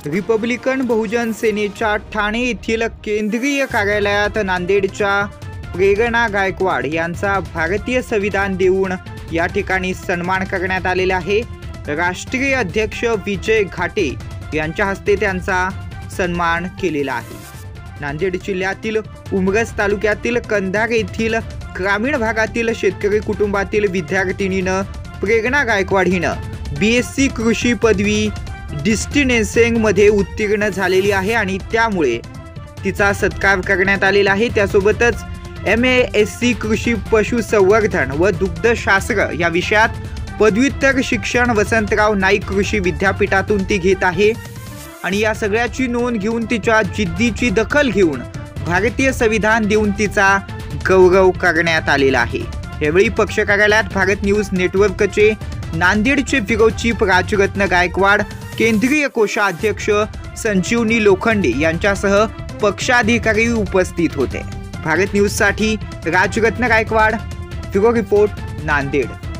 Republican बहुजन सेनेच्या ठाणे येथील केंद्रीय कार्यालयात नांदेडच्या प्रेरणा गायकवाड यांचा भारतीय संविधान देऊन या ठिकाणी सन्मान करण्यात आलेला आहे। राष्ट्रीय अध्यक्ष विजय घाटे यांच्या हस्ते त्यांचा सन्मान केलेला आहे। नांदेड जिल्ह्यातील उमरस तालुक्यातील कंधार येथील ग्रामीण भागातील शेतकरी कुटुंबातील विद्यार्थिनीनं प्रेरणा गायकवाड हिनं BSc कृषी पदवी डिस्टिंक्शन मध्ये उत्तीर्ण झालेली आहे आणि त्यामुळे तिचा सत्कार करण्यात आलेला आहे। त्यासोबतच MASc कृषी पशुसंवर्धन व दुग्धशास्त्र या विषयात पदव्युत्तर शिक्षण वसंतराव नाईक कृषी विद्यापीठातून ती घेत आहे आणि या सगळ्याची नोंद घेऊन तिच्या जिद्दीची दखल घेऊन भारतीय संविधान देऊन तिचा गौरव करण्यात आलेला आहे। यावेळी पक्ष कार्यालयात भारत न्यूज नेटवर्कचे नांदेडचे ब्युरो चीफ राजरत्न गायकवाड, केंद्रीय कोषाध्यक्ष संजीवनी लोखंडे यांच्यासह पक्षाधिकारी उपस्थित होते। भारत न्यूज साठी राजरत्न गायकवाड, ब्युरो रिपोर्ट, नांदेड।